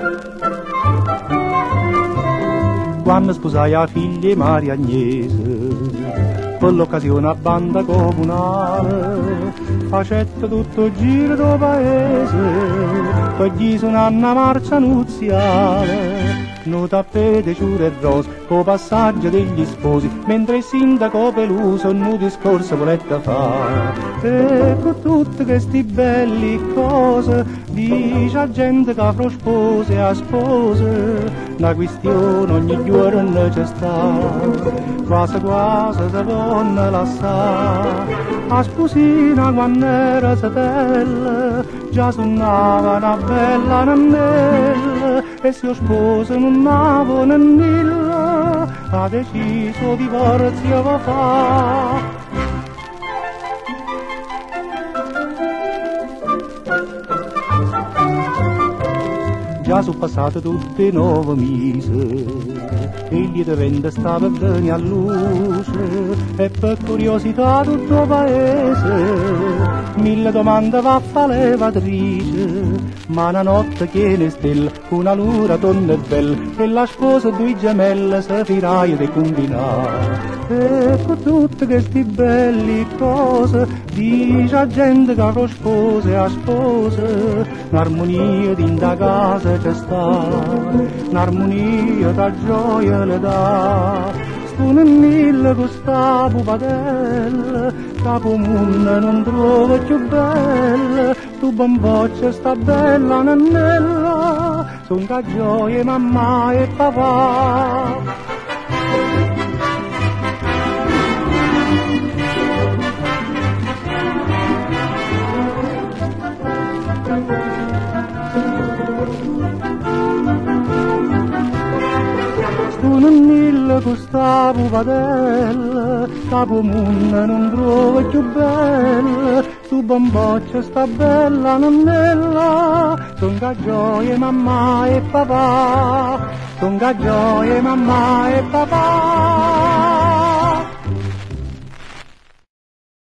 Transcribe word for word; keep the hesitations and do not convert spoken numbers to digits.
Quando sposai la figlia Maria Agnese, per l'occasione a banda comunale, facette tutto il giro del paese, poi gli suonano una marcia nuziale. No tappete, ciure e rose, co passaggio degli sposi, mentre il sindaco Peluso un discorso volette fare. E con tutte queste belle cose, dice la gente che avrò spose a spose, una questione ogni giorno c'è sta, quasi quasi se donna la sa. A sposina quando era satella, già suonava una bella annella, e se io sposo non n'avo nemmilla, ha deciso divorzio va fa. Già sono passate tutte nove mesi, egli di vente stava bene a luce, e per curiosità tutto il paese mille domande va a fare levatrice. Ma una notte chiene stelle, una luna donna e bella, e la sposa due gemelle si firaia di combinare. E con tutte queste belle cose, dice la gente che avrò spose a spose, un'armonia di da casa c'è sta, un'armonia da gioia le dà. Sto nel mille con sta pupadella, capo mondo non trovo più bella, tu bamboccia sta bella nannella, son che gioia mamma e papà. Non mille con sta pupadella, capo mondo non trovo più bella, tu bamboccia sta bella nannella, son che gioia mamma e papà, son che gioia mamma e papà.